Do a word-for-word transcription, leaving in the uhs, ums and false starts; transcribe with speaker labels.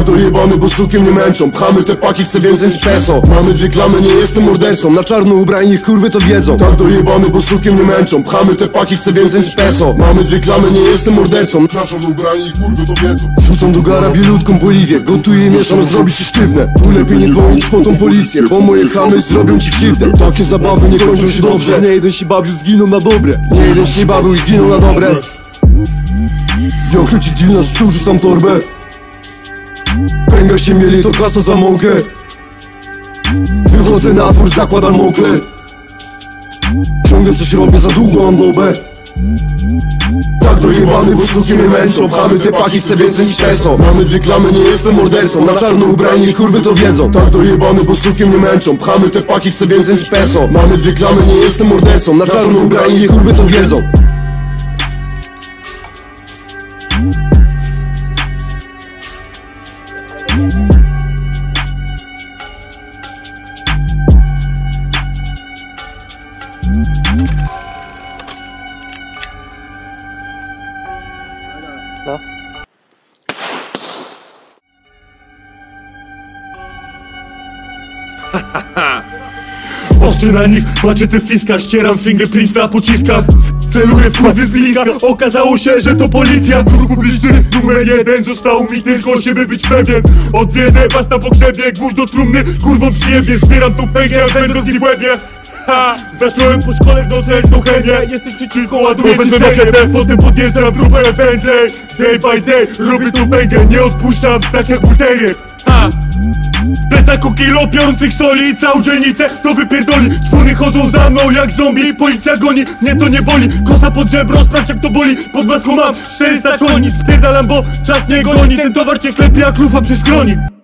Speaker 1: dojebany, bo sukiem nie męczą. Pchamy te paki, chcę więcej niż peso. Mamy dwie klamy, nie jestem mordercą. Na czarno ubrani, niech kurwy to wiedzą. Tak dojebany, bo sukiem nie męczą. Pchamy te paki, chcę więcej niż peso. Mamy dwie klamy, nie jestem mordercą. Na czarno ubrani, niech kurwy to wiedzą. Rzucam do gara bielutką boliwię. Gotuję i mieszam, zrobi się sztywne. Tu lepiej nie dzwonić po tą policję, bo moje chamy zrobią ci krzywdę. Takie zabawy nie kończą się dobrze. Nie jeden się bawił, zginął na dobre. Nie jeden się bawił i zginął na dobre. Wiokry ci deal na stół, rzucam torbę. Pęga się mieli, to kasa za mąkę. Wychodzę na dwór, zakładam mokle. Ciągle coś robię, za długo mam dobę. Tak dojebany, bo sukiem nie męczą. Pchamy te paki, chcę więcej niż peso. Mamy dwie klamy, nie jestem mordercą. Na czarno ubrani, kurwy to wiedzą. Tak dojebany, bo sukiem nie męczą. Pchamy te paki, chcę więcej niż peso. Mamy dwie klamy, nie jestem mordercą. Na czarno ubrani, kurwy to wiedzą.
Speaker 2: No.
Speaker 3: Oczy na nich, macie te fiska. Ścieram fingerprints na pociskach. Celuję w kurwy z bliska. Okazało się, że to policja. Dróg publiczny numer jeden. Zostało mi tylko siebie być pewien. Odwiedzę was na pogrzebie. Gwóźdź do trumny, kurwą przyjebie. Zbieram tą pęgę, będąc w łebie. Ha! Zacząłem po szkole doceniać tą chemię. Jesteś przeciwko, ładuję ci serię. Potem podjeżdżam, próbę więcej. Day by day, robię tą pęgę. Nie odpuszczam, tak jak bulterier. Ha! W plecaku kilo piorących soli. Całą dzielnicę to wypierdoli. Czwóry chodzą za mną jak zombie. Policja goni, mnie to nie boli. Kosa pod żebro, sprawdź jak to boli. Pod maską mam czterysta koni. Spierdalam, bo czas mnie goni. Ten towar cię klepie jak lufa przy skroni.